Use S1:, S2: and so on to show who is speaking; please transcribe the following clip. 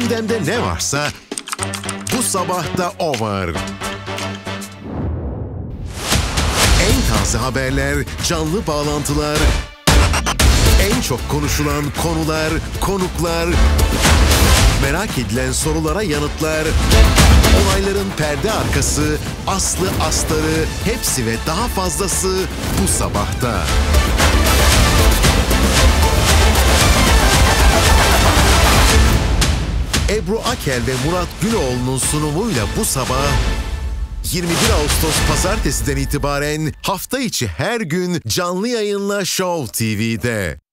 S1: Gündemde ne varsa bu sabah da o var. En taze haberler, canlı bağlantılar, en çok konuşulan konular, konuklar, merak edilen sorulara yanıtlar, olayların perde arkası, aslı astarı, hepsi ve daha fazlası bu sabahta. Ebru Akel ve Murat Güloğlu'nun sunumuyla bu sabah 21 Ağustos Pazartesi'den itibaren hafta içi her gün canlı yayınla Show TV'de.